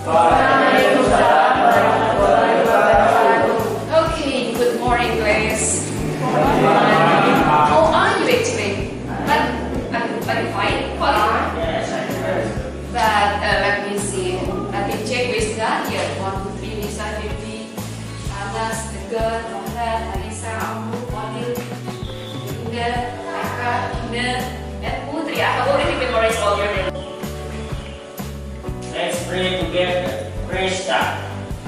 Waalaikumsalam warahmatullahi wabarakatuh. Okay, good morning, guys. How are you actually? But fine. Yes, I'm good. But let me see. Let me check with Nadia. 1, 2, 3, Lisa, Vivi, Anas, Tegar, Nohran, Anissa, Amru, Wadil, Indah, Eka, Ina, and Putri. I have already memorized all your names. Let's pray together. Praise God.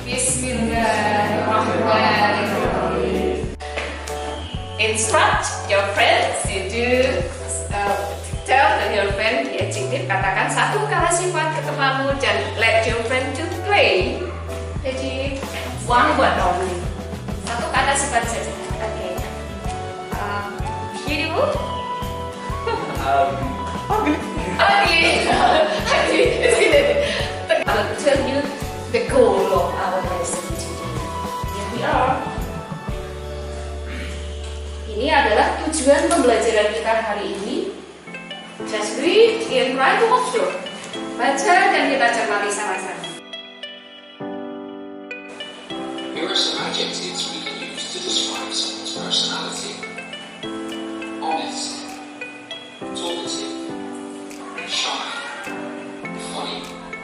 Bismillahirrahmanirrahim. Instruct your friends to tell your friend the adjective. Katakan satu kata sifat ke temanmu dan let your friend to play. Jadi one word only. Satu kata sifat saja. Okay. Beautiful. Ugly. It's good. I will tell you the goal of our lesson today. Here we are. Ini adalah tujuan pembelajaran kita hari ini. Just read and try to observe. Baca dan kita cermati sama-sama. Here are some adjectives we can use to describe someone's personality. Honest, talkative, shy, funny.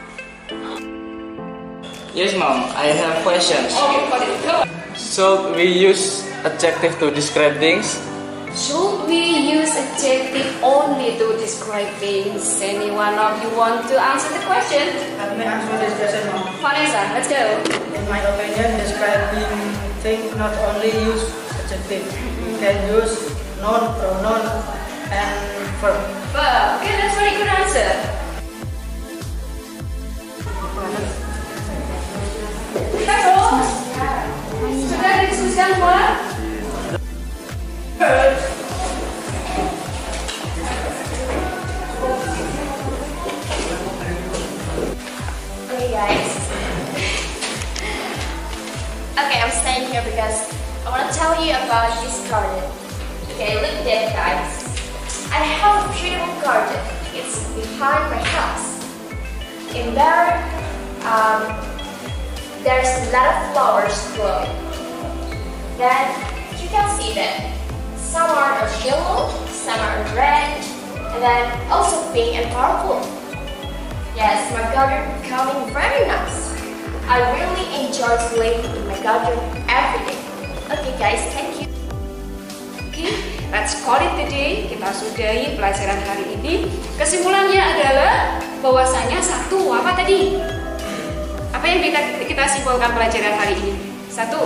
Yes, Mom, I have questions. Okay, got it. Go. So we use adjective to describe things? Should we use adjective only to describe things? Any one of you want to answer the question? Let me answer this question, Mom. Vanessa, let's go. In my opinion, describing things not only use adjective. You can use noun, pronoun, and verb. But, okay, that's very good answer. Terus, sudah diskusikan semua? Okay guys. Okay, I'm staying here because I want to tell you about this garden. Okay, look there guys. I have a beautiful garden. It's behind my house. In there, there's a lot of flowers growing. Then you can see that some are yellow, some are red, and then also pink and purple. Yes, my garden becoming very nice. I really enjoy playing in my garden every day. Okay guys, thank you. Okay, let's call it the day. Kita sudahi pelajaran hari ini. Kesimpulannya adalah bahwasanya satu apa tadi? Apa yang kita simpulkan pelajaran hari ini? Satu,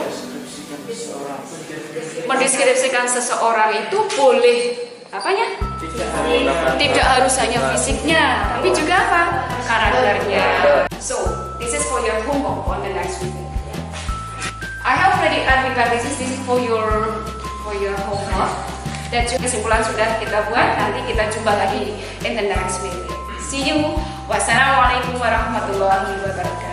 mendeskripsikan seseorang itu boleh apanya? Tidak harus hanya fisiknya, tapi juga apa? Karakternya. So, this is for your homework on the next week. I have already prepared this is for your homework. Dan juga kesimpulan sudah kita buat. Nanti kita jumpa lagi in the next week. See you. Wassalamualaikum warahmatullahi wabarakatuh.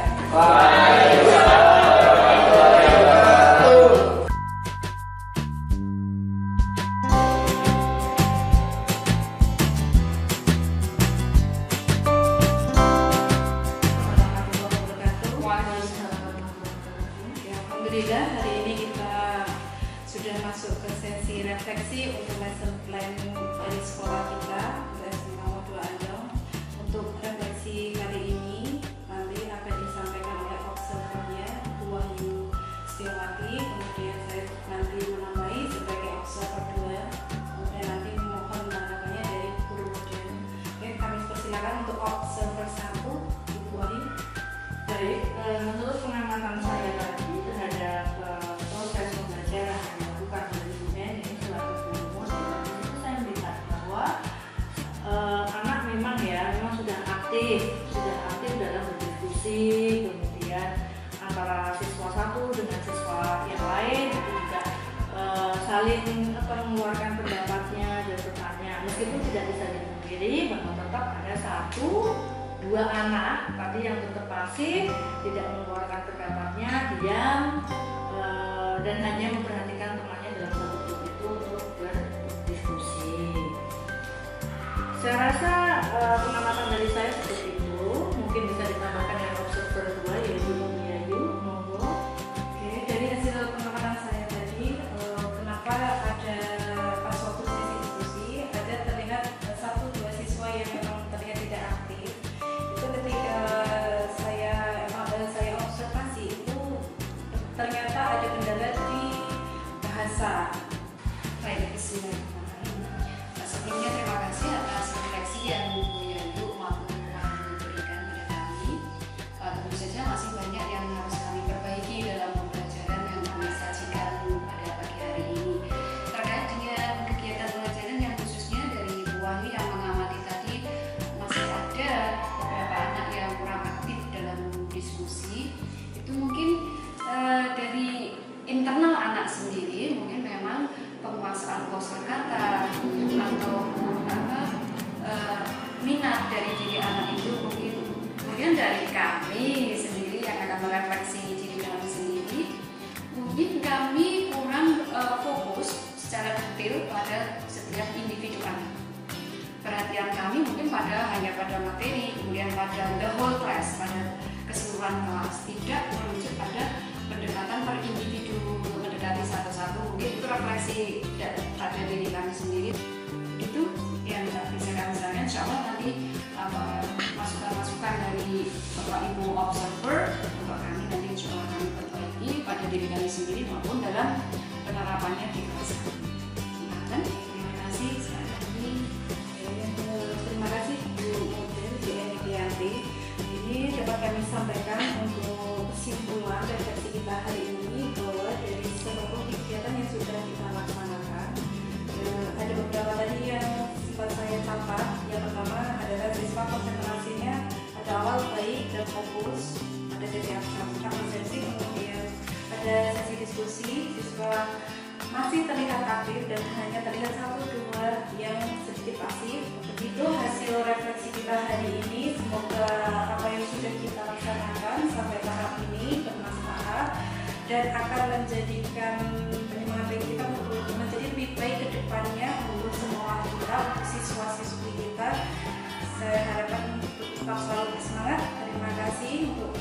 Alhamdulillah, hari ini kita sudah masuk ke sesi refleksi untuk lesson plan dari sekolah kita, lesson nomor 2 Andong. Untuk refleksi kali ini nanti akan disampaikan oleh observernya Bu Wahyu Setiawati, kemudian saya nanti menambahi sebagai observer 2, kemudian nanti mohon tanggapannya dari guru model. Oke, kami persilakan untuk observer 1, Bu Wahyu. Baik, menurut pengamatan saya tadi terhadap proses pembelajaran yang dilakukan oleh Bu Neni selaku guru model, itu saya melihat bahwa anak memang sudah aktif dalam berdiskusi, kemudian antara siswa satu dengan siswa yang lain itu juga saling mengeluarkan pendapatnya dan bertanya, meskipun tidak bisa dipungkiri bahwa tetap ada 1-2 anak tadi yang tetap pasif, tidak mengeluarkan pendapatnya, diam, dan hanya memperhatikan temannya dalam satu grup itu untuk berdiskusi. Saya rasa pengamatan dari saya seperti itu, mungkin bisa ditambahkan dengan observer 2 minat dari diri anak itu begitu. Kemudian dari kami sendiri yang akan merefleksi diri kami sendiri, mungkin kami kurang fokus secara detail pada setiap individu anak. Perhatian kami mungkin hanya pada materi, kemudian pada the whole class, pada keseluruhan kelas, tidak merujuk pada pendekatan per individu, mendekati satu-satu. Mungkin itu refleksi pada diri kami sendiri. Itu yang bisa kami sampaikan. Insya Allah nanti masukan-masukan dari Bapak Ibu observer untuk kami nanti insya Allah kami perbaiki pada diri kami sendiri maupun dalam penerapannya di kelas. Terima kasih sekali lagi. Terima kasih Bu Model Dianti. Ini dapat kami sampaikan untuk kesimpulan refleksi kita hari ini bahwa dari seluruh kegiatan yang sudah kita laksanakan, ada beberapa tadi yang sempat saya catat. Yang pertama adalah siswa konsentrasinya pada awal baik dan fokus, ada sesi absensi, kemudian ada sesi diskusi, siswa masih terlihat aktif dan hanya terlihat 1-2 yang sedikit pasif. Begitu hasil refleksi kita hari ini. Semoga apa yang sudah kita laksanakan sampai tahap ini bermanfaat dan akan menjadikan penyemangat bagi kita untuk menjadi lebih baik ke depannya untuk semua kita, untuk siswa-siswi kita. Saya harapkan untuk tetap selalu bersemangat. Terima kasih untuk